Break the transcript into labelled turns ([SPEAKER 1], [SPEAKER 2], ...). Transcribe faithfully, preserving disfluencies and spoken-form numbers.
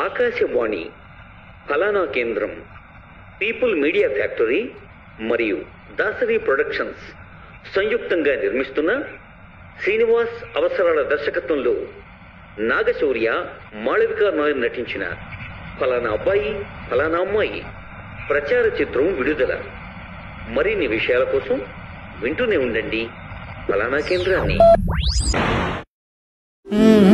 [SPEAKER 1] ఆకాశవాణి ఫలానా కేంద్రం people media factory మరియు దాసరి ప్రొడక్షన్స్ సంయుక్తంగా నిర్మిస్తున్న శ్రీనివాస్ అవసరాల దర్శకత్వంలో నాగశౌర్య మాళవిక నాయర్ నటించిన ఫలానా అబ్బాయి ఫలానా అమ్మాయి ప్రచార చిత్రం విడుదల. మరిన్ని విషయాల కోసం వింటూనే ఉండండి ఫలానా కేంద్రాన్ని.